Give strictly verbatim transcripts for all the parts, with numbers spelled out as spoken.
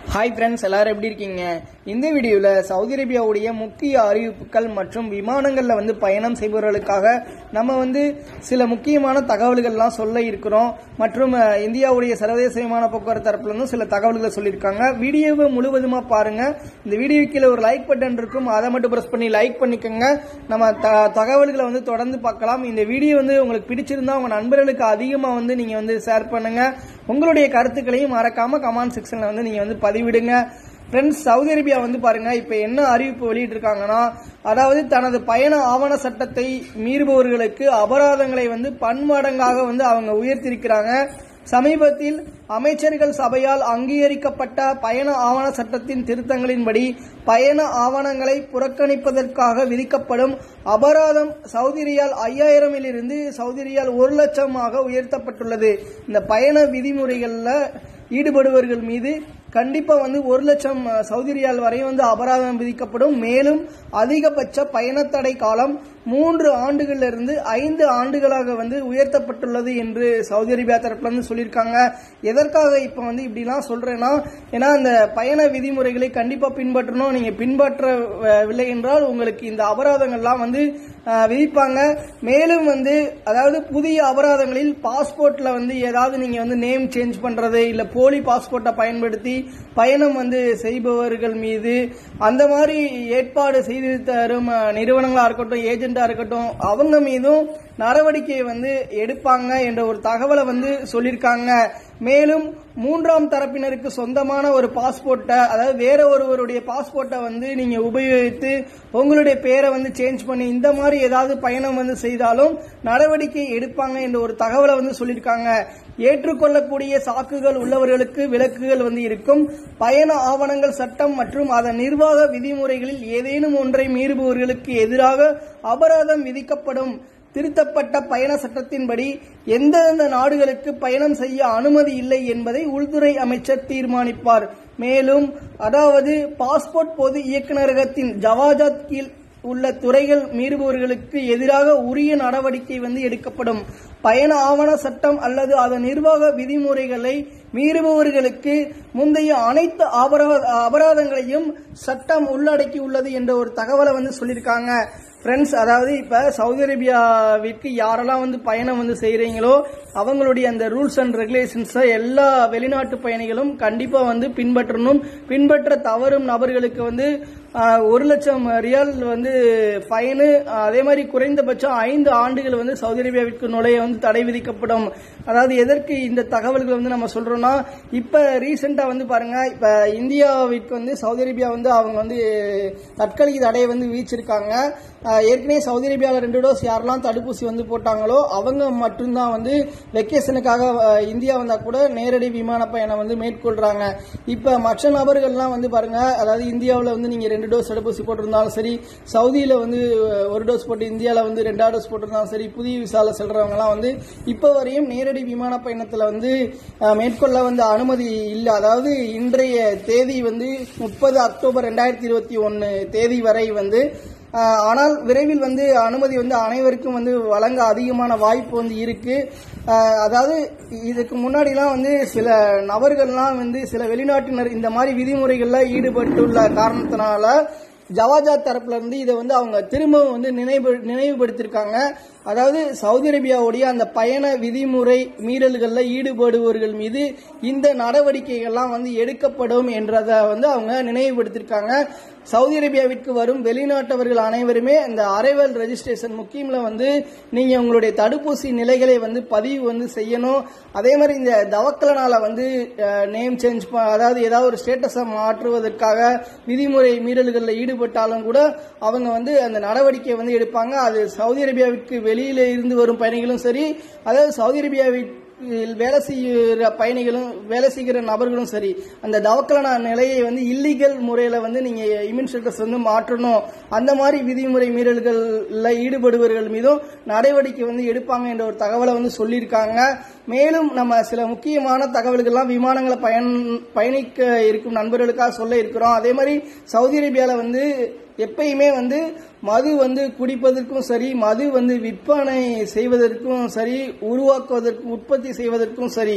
Hi friends, எல்லாரும் எப்படி இருக்கீங்க? இந்த வீடியோவில் சவுதி அரேபியாவுடைய முக்கிய அறிவிப்புகள் மற்றும் விமானங்களில் வந்து பயணம் செய்பவர்களுக்காக நம்ம வந்து சில முக்கியமான தகவல்கள்லாம் சொல்ல இருக்கிறோம். மற்றும் இந்தியாவுடைய சர்வதேச விமான போக்குவரத்து தரப்புலேருந்து சில தகவல்களை சொல்லியிருக்காங்க. வீடியோவை முழுவதுமாக பாருங்க. இந்த வீடியோ கீழே ஒரு லைக் பட்டன் இருக்கும், அதை மட்டும் ப்ரெஸ் பண்ணி லைக் பண்ணிக்கோங்க. நம்ம தகவல்களை வந்து தொடர்ந்து பார்க்கலாம். இந்த வீடியோ வந்து உங்களுக்கு பிடிச்சிருந்தா உங்க நண்பர்களுக்கு அதிகமாக வந்து நீங்க வந்து ஷேர் பண்ணுங்க. உங்களுடைய கருத்துக்களையும் மறக்காம கமெண்ட் செக்ஷன்ல வந்து நீங்க வந்து பதிவிடுங்க. ஃப்ரெண்ட்ஸ், சவுதி அரேபியா வந்து பாருங்க இப்ப என்ன அறிவிப்பு வெளியிட்டு இருக்காங்கன்னா, அதாவது தனது பயண ஆவண சட்டத்தை மீறுபவர்களுக்கு அபராதங்களை வந்து பன்மடங்காக வந்து அவங்க உயர்த்திருக்கிறாங்க. சமீபத்தில் அமைச்சர்கள் சபையால் அங்கீகரிக்கப்பட்ட பயண ஆவண சட்டத்தின் திருத்தங்களின்படி பயண ஆவணங்களை புறக்கணிப்பதற்காக விதிக்கப்படும் அபராதம் சவுதி ரியால் ஐயாயிரமில் இருந்து சவுதி ரியால் ஒரு லட்சமாக உயர்த்தப்பட்டுள்ளது. இந்த பயண விதிமுறைகள்ல ஈடுபடுபவர்கள் மீது கண்டிப்பா வந்து ஒரு லட்சம் சவுதி ரியால் வரை வந்து அபராதம் விதிக்கப்படும். மேலும் அதிகபட்ச பயணத்தடை காலம் மூன்று ஆண்டுகள்ல இருந்து ஐந்து ஆண்டுகளாக வந்து உயர்த்தப்பட்டுள்ளது என்று சவுதி அரேபியா தரப்புல இருந்து சொல்லியிருக்காங்க. எதற்காக இப்ப வந்து இப்படிலாம் சொல்றேன்னா, ஏன்னா இந்த பயண விதிமுறைகளை கண்டிப்பா பின்பற்றணும். நீங்க பின்பற்றவில்லை என்றால் உங்களுக்கு இந்த அபராதங்கள்லாம் வந்து விதிப்பாங்க. மேலும் வந்து அதாவது புதிய அபராதங்களில் பாஸ்போர்ட்ல வந்து ஏதாவது நீங்க வந்து நேம் சேஞ்ச் பண்றது, இல்ல போலி பாஸ்போர்ட்டை பயன்படுத்தி பயணம் வந்து செய்பவர்கள் மீது, அந்த மாதிரி ஏற்பாடு செய்து தரும் நிறுவனங்களா இருக்கட்டும், ஏஜென்டா இருக்கட்டும், அவங்க மீதும் நடவடிக்கையை வந்து எடுப்பாங்க என்ற ஒரு தகவலை வந்து சொல்லியிருக்காங்க. மேலும் மூன்றாம் தரப்பினருக்கு சொந்தமான ஒரு பாஸ்போர்ட்டை, அதாவது வேற ஒருவருடைய பாஸ்போர்ட்டை வந்து நீங்க உபயோகித்து உங்களுடைய பேரை வந்து சேஞ்ச் பண்ணி இந்த மாதிரி ஏதாவது பயணம் வந்து செய்தாலும் நடவடிக்கை எடுப்பாங்க என்ற ஒரு தகவலை வந்து சொல்லியிருக்காங்க. ஏற்றுக்கொள்ளக்கூடிய சாக்குகள் உள்ளவர்களுக்கு விலக்குகள் வந்து இருக்கும். பயண ஆவணங்கள் சட்டம் மற்றும் அதன் நிர்வாக விதிமுறைகளில் ஏதேனும் ஒன்றை மீறுபவர்களுக்கு எதிராக அபராதம் விதிக்கப்படும். திருத்தப்பட்ட பயண சட்டத்தின்படி எந்தெந்த நாடுகளுக்கு பயணம் செய்ய அனுமதி இல்லை என்பதை உள்துறை அமைச்சர் தீர்மானிப்பார். மேலும் அதாவது பாஸ்போர்ட் பொது இயக்குநரகத்தின் ஜவாஜாத் கீழ் உள்ள துறைகள் மீறுபவர்களுக்கு எதிராக உரிய நடவடிக்கை வந்து எடுக்கப்படும். பயண ஆவண சட்டம் அல்லது அதன் நிர்வாக விதிமுறைகளை மீறுபவர்களுக்கு முந்தைய அனைத்து அபராதங்களையும் சட்டம் உள்ளடக்கி உள்ளது என்ற ஒரு தகவலை வந்து சொல்லியிருக்காங்க. ஃப்ரெண்ட்ஸ், அதாவது இப்ப சவுதி அரேபியாவிற்கு யாரெல்லாம் வந்து பயணம் வந்து செய்யறீங்களோ அவங்களுடைய அந்த ரூல்ஸ் அண்ட் ரெகுலேஷன்ஸை எல்லா வெளிநாட்டு பயணிகளும் கண்டிப்பா வந்து பின்பற்றணும். பின்பற்ற தவறும் நபர்களுக்கு வந்து ஒரு லட்சம் ரியால் வந்து ஃபைனு, அதே மாதிரி குறைந்தபட்சம் ஐந்து ஆண்டுகள் வந்து சவுதி அரேபியாவிற்கு நுழைய வந்து தடை விதிக்கப்படும். அதாவது எதற்கு இந்த தகவல்கள் வந்து நம்ம சொல்றோம்னா, இப்ப ரீசெண்டா வந்து பாருங்க, இப்ப இந்தியாவிற்கு வந்து சவுதி அரேபியா வந்து அவங்க வந்து தற்காலிக தடையை வந்து விதிச்சிருக்காங்க. ஏற்கனவே சவுதி அரேபியாவில் ரெண்டு டோஸ் யாரெல்லாம் தடுப்பூசி வந்து போட்டாங்களோ அவங்க மட்டும்தான் வந்து வெக்கேஷனுக்காக இந்தியா வந்தா கூட நேரடி விமான பயணம் வந்து மேற்கொள்றாங்க. இப்ப மற்ற நபர்கள்லாம் வந்து பாருங்க, அதாவது இந்தியாவில் வந்து நீங்க ரெண்டு டோஸ் தடுப்பூசி போட்டிருந்தாலும் சரி, சவுதியில வந்து ஒரு டோஸ் போட்டு இந்தியாவில் வந்து ரெண்டாவது டோஸ் போட்டிருந்தாலும் சரி, புதிய விசால செல்றவங்க எல்லாம் வந்து இப்ப வரையும் நேரடி விமான பயணத்துல வந்து மேற்கொள்ள வந்து அனுமதி இல்லை. அதாவது இன்றைய தேதி வந்து முப்பது அக்டோபர் ரெண்டாயிரத்தி இருபத்தி ஒன்னு தேதி வரை வந்து, ஆனால் விரைவில் வந்து அனுமதி வந்து அனைவருக்கும் வந்து வழங்க அதிகமான வாய்ப்பு வந்து இருக்கு. அதாவது இதுக்கு முன்னாடிலாம் வந்து சில நபர்கள்லாம் வந்து சில வெளிநாட்டினர் இந்த மாதிரி விதிமுறைகள்ல ஈடுபட்டுள்ள காரணத்தினால ஜவாஜாத் தரப்புல இருந்து இதை வந்து அவங்க திரும்பவும் வந்து நினைவு நினைவுபடுத்திருக்காங்க. அதாவது சவுதி அரேபியாவுடைய அந்த பயண விதிமுறை மீறல்கள்ல ஈடுபடுபவர்கள் மீது இந்த நடவடிக்கைகள்லாம் வந்து எடுக்கப்படும் என்றதை வந்து அவங்க நினைவுபடுத்திருக்காங்க. சவுதி அரேபியாவிற்கு வரும் வெளிநாட்டவர்கள் அனைவருமே இந்த அரைவல் ரெஜிஸ்ட்ரேஷன் முக்கீம்ல வந்து நீங்க உங்களுடைய தடுப்பூசி நிலைகளை வந்து பதிவு வந்து செய்யணும். அதே மாதிரி இந்த தவக்கலனால வந்து நேம் சேஞ்ச், அதாவது ஏதாவது ஒரு ஸ்டேட்டஸை மாற்றுவதற்காக விதிமுறை மீறல்களில் ஈடுபட்டாலும் கூட அவங்க வந்து அந்த நடவடிக்கை வந்து எடுப்பாங்க. அது சவுதி அரேபியாவிற்கு வெளியில இருந்து வரும் பயணிகளும் சரி, அதாவது சவுதி அரேபியாவிற்கு வேலை செய்கிற பயணிகளும் வேலை செய்கிற நபர்களும் சரி, அந்த தவக்கலனா நிலையை வந்து இல்லீகல் முறையில வந்து நீங்க இம்யூன் ஸ்டேட்டஸ் வந்து மாற்றணும். அந்த மாதிரி விதிமுறை மீறல்கள்ல ஈடுபடுபவர்கள் மீதும் நடவடிக்கை வந்து எடுப்பாங்க என்ற ஒரு தகவலை வந்து சொல்லியிருக்காங்க. மேலும் நம்ம சில முக்கியமான தகவல்கள்லாம் விமானங்களை பயன் பயணிக்க இருக்கும் நண்பர்களுக்காக சொல்ல இருக்கிறோம். அதே மாதிரி சவுதி அரேபியால வந்து எப்பயுமே வந்து மது வந்து குடிப்பதற்கும் சரி, மது வந்து விற்பனை செய்வதற்கும் சரி, உருவாக்குவதற்கும் உற்பத்தி செய்வதற்கும் சரி,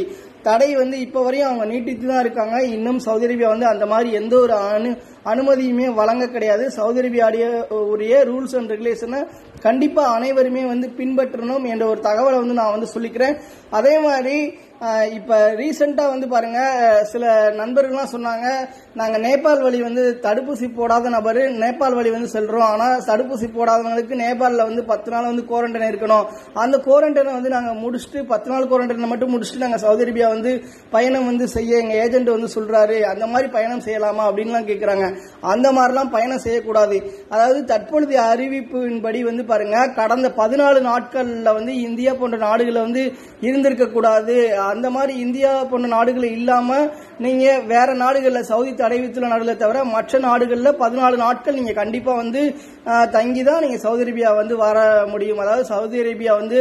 தடை வந்து இப்போ வரையும் அவங்க நீட்டித்து தான் இருக்காங்க. இன்னும் சவுதி அரேபியா வந்து அந்த மாதிரி எந்த ஒரு அனு அனுமதியுமே வழங்க கிடையாது. சவுதி அரேபியாவுடைய உரிய ரூல்ஸ் அண்ட் ரெகுலேஷனை கண்டிப்பா அனைவருமே வந்து பின்பற்றணும் என்ற ஒரு தகவலை வந்து நான் வந்து சொல்லிக்கிறேன். அதே மாதிரி இப்ப ரீசெண்டா வந்து பாருங்க, சில நண்பர்கள்லாம் சொன்னாங்க, நாங்க நேபாள் வழி வந்து தடுப்பூசி போடாத நபர் நேபாள் வழி வந்து செல்றோம், ஆனா தடுப்பூசி போடாதவங்களுக்கு நேபாளில் வந்து பத்து நாள் வந்து குவாரண்டைன் இருக்கணும், அந்த குவாரண்டைனை வந்து நாங்க முடிச்சுட்டு பத்து நாள் குவாரண்டைனை மட்டும் முடிச்சுட்டு நாங்க சவுதி அரேபியா வந்து பயணம் வந்து செய்ய எங்க ஏஜென்ட் வந்து சொல்றாரு, அந்த மாதிரி பயணம் செய்யலாமா அப்படின்லாம் கேட்கிறாங்க. அந்த மாதிரிலாம் பயணம் செய்யக்கூடாது. அதாவது தற்பொழுதைய அறிவிப்பின்படி வந்து பாருங்க, கடந்த பதினாலு நாட்கள்ல வந்து இந்தியா போன்ற நாடுகளில் வந்து இருந்திருக்க கூடாது. அந்த மாதிரி இந்தியா போன்ற நாடுகள் இல்லாம நீங்க வேற நாடுகளில் சவுதி தடை விதித்துள்ள நாடுகளை தவிர மற்ற நாடுகளில் பதினாலு நாட்கள் நீங்க கண்டிப்பா வந்து தங்கிதான் நீங்க சவுதி அரேபியா வந்து வர முடியும். அதாவது சவுதி அரேபியா வந்து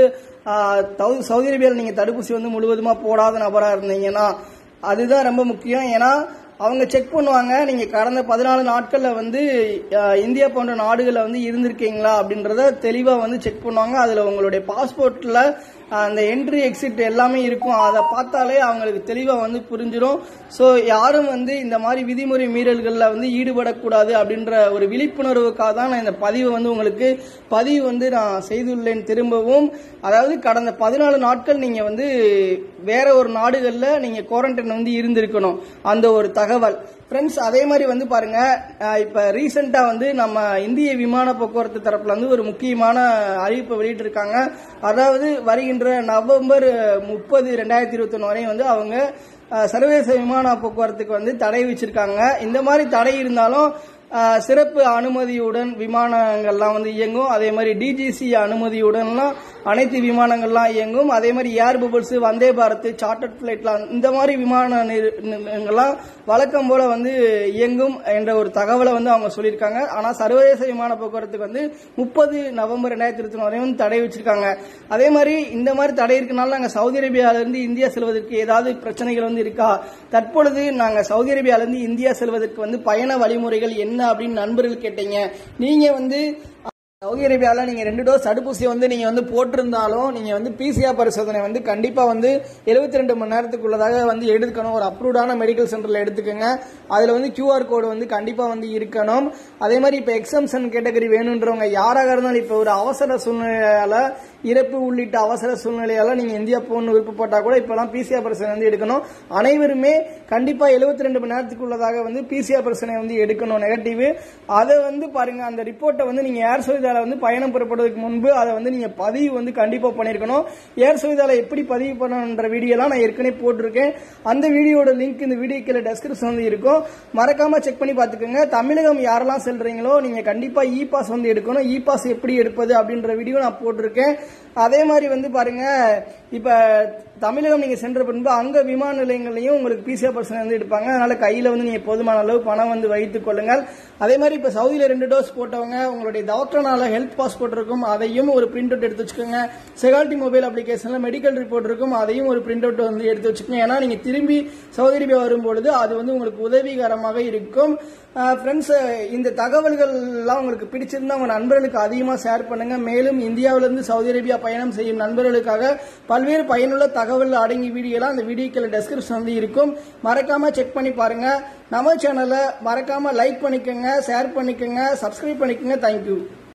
சவுதி அரேபியாவில் நீங்க தடுப்பூசி வந்து முழுவதுமா போடாத நபரா இருந்தீங்கன்னா அதுதான் ரொம்ப முக்கியம். ஏன்னா அவங்க செக் பண்ணுவாங்க, நீங்க கடந்த பதினாலு நாட்கள்ல வந்து இந்தியா போன்ற நாடுகளில் வந்து இருந்திருக்கீங்களா அப்படின்றத தெளிவா வந்து செக் பண்ணுவாங்க. அதுல உங்களுடைய பாஸ்போர்ட்ல அந்த என்ட்ரி எக்ஸிட் எல்லாமே இருக்கும். அதை பார்த்தாலே அவங்களுக்கு தெளிவா வந்து புரிஞ்சிடும். ஸோ யாரும் வந்து இந்த மாதிரி விதிமுறை மீறல்களில் வந்து ஈடுபடக்கூடாது அப்படின்ற ஒரு விழிப்புணர்வுக்காக தான் நான் இந்த பதிவை வந்து உங்களுக்கு பதிவு வந்து நான் செய்துள்ளேன். திரும்பவும் அதாவது கடந்த பதினாலு நாட்கள் நீங்க வந்து வேற ஒரு நாடுகளில் நீங்க குவாரண்டைன் வந்து இருந்திருக்கணும், அந்த ஒரு தகவல். ஃப்ரெண்ட்ஸ், அதே மாதிரி வந்து பாருங்க, இப்ப ரீசெண்டா வந்து நம்ம இந்திய விமான போக்குவரத்து தரப்புல வந்து ஒரு முக்கியமான அறிவிப்பை வெளியிட்டு இருக்காங்க. அதாவது வருகின்ற நவம்பர் முப்பது ரெண்டாயிரத்தி இருபத்தி ஒன்னு வரையும் வந்து அவங்க சர்வதேச விமான போக்குவரத்துக்கு வந்து தடை வச்சிருக்காங்க. இந்த மாதிரி தடை இருந்தாலும் சிறப்பு அனுமதியுடன் விமானங்கள்லாம் வந்து இயங்கும். அதே மாதிரி டிஜிசி அனுமதியுடன்லாம் அனைத்து விமானங்கள்லாம் இயங்கும். அதே மாதிரி air bubbles, Vande Bharat, chartered பிளைட்லாம் இந்த மாதிரி விமான நிலையங்கள்லாம் வழக்கம் போல வந்து இயங்கும் என்ற ஒரு தகவலை வந்து அவங்க சொல்லியிருக்காங்க. ஆனா சர்வதேச விமான போக்குவரத்துக்கு வந்து முப்பது நவம்பர் ரெண்டாயிரத்தி இருபத்தி ஒன்று வரையும் தடை வச்சிருக்காங்க. அதே மாதிரி இந்த மாதிரி தடை இருக்கனால நாங்க சவுதி அரேபியால இருந்து இந்தியா செல்வதற்கு ஏதாவது பிரச்சனைகள் வந்து இருக்கா? தற்பொழுது நாங்க சவுதி அரேபியால இருந்து இந்தியா செல்வதற்கு வந்து பயண வழிமுறைகள் என்ன அப்படின்னு நண்பர்கள் கேட்டீங்க. நீங்க வந்து சவுதி அரேபியாவில் நீங்க ரெண்டு டோஸ் தடுப்பூசி வந்து நீங்க வந்து போட்டிருந்தாலும் நீங்க வந்து பிசிஆர் பரிசோதனை வந்து கண்டிப்பா வந்து எழுபத்தி ரெண்டு மணி நேரத்துக்குள்ளதாக வந்து எடுக்கணும். ஒரு அப்ரூவ்டான மெடிக்கல் சென்டர்ல எடுத்துக்கோங்க. அதுல வந்து கியூஆர் கோடு வந்து கண்டிப்பா வந்து இருக்கணும். அதே மாதிரி இப்ப எக்ஸம்ஷன் கேட்டகரி வேணும்ன்றவங்க யாராக இருந்தாலும் இப்ப ஒரு அவசர சூழ்நிலையால இறப்பு உள்ளிட்ட அவசர சூழ்நிலையால நீங்க இந்தியா போகணும்னு விருப்பப்பட்டா கூட இப்பெல்லாம் பிசிஆர் பரிசோதனை வந்து எடுக்கணும். அனைவருமே கண்டிப்பா எழுபத்தி ரெண்டு மணி நேரத்துக்குள்ளதாக வந்து பிசிஆர் பரிசோதனை வந்து எடுக்கணும், நெகட்டிவ். அதை வந்து பாருங்க, அந்த ரிப்போர்ட்டை வந்து நீங்க ஏர் சுவிதால வந்து பயணம் புறப்படுவதற்கு முன்பு அதை வந்து நீங்க பதிவு வந்து கண்டிப்பா பண்ணிருக்கணும். ஏர் சுவிதால எப்படி பதிவு பண்ணணும்ன்ற வீடியோ எல்லாம் நான் ஏற்கனவே போட்டிருக்கேன். அந்த வீடியோட லிங்க் இந்த வீடியோ கீழே டெஸ்கிரிப்ஷன் வந்து இருக்கும், மறக்காம செக் பண்ணி பாத்துக்கோங்க. தமிழகம் யாரெல்லாம் செல்றீங்களோ நீங்க கண்டிப்பா இ பாஸ் வந்து எடுக்கணும். இ பாஸ் எப்படி எடுப்பது அப்படின்ற வீடியோ நான் போட்டிருக்கேன். அதே மாதிரி வந்து பாருங்க, இப்ப தமிழகம் நீங்க சென்ற பின்பு அங்க விமான நிலையங்களையும் உங்களுக்கு பிசிஆர் பரிசோதனை வந்து எடுப்பாங்க. அதனால கையில வந்து நீங்க போதுமான அளவு பணம் வந்து வைத்துக் கொள்ளுங்கள். அதே மாதிரி இப்ப சவுதியில ரெண்டு டோஸ் போட்டவங்க உங்களுடைய தவக்கல்னால ஹெல்த் பாஸ்போர்ட் இருக்கும், அதையும் ஒரு பிரிண்ட் அவுட் எடுத்து வச்சுக்கோங்க. செகால்டி மொபைல் அப்ளிகேஷன்ல மெடிக்கல் ரிப்போர்ட் இருக்கும், அதையும் ஒரு பிரிண்ட் அவுட் வந்து எடுத்து வச்சுக்கோங்க. ஏன்னா நீங்க திரும்பி சவுதி அரேபியா வரும்பொழுது அது வந்து உங்களுக்கு உதவிகரமாக இருக்கும். ஃப்ரெண்ட்ஸ், இந்த தகவல்கள் எல்லாம் உங்களுக்கு பிடிச்சிருந்தா உங்க நண்பர்களுக்கு அதிகமா ஷேர் பண்ணுங்க. மேலும் இந்தியாவிலிருந்து சவுதி அரேபியா பயணம் செய்யும் நண்பர்களுக்காக பல்வேறு பயனுள்ள தகவல் அடங்கி வீடியோலாம் அந்த வீடியோக்கள் டெஸ்கிரிப்ஷன் வந்து இருக்கும், மறக்காம செக் பண்ணி பாருங்க. நம்ம சேனலை மறக்காம லைக் பண்ணிக்கோங்க, ஷேர் பண்ணிக்கோங்க, சப்ஸ்கிரைப் பண்ணிக்கோங்க. தேங்க்யூ.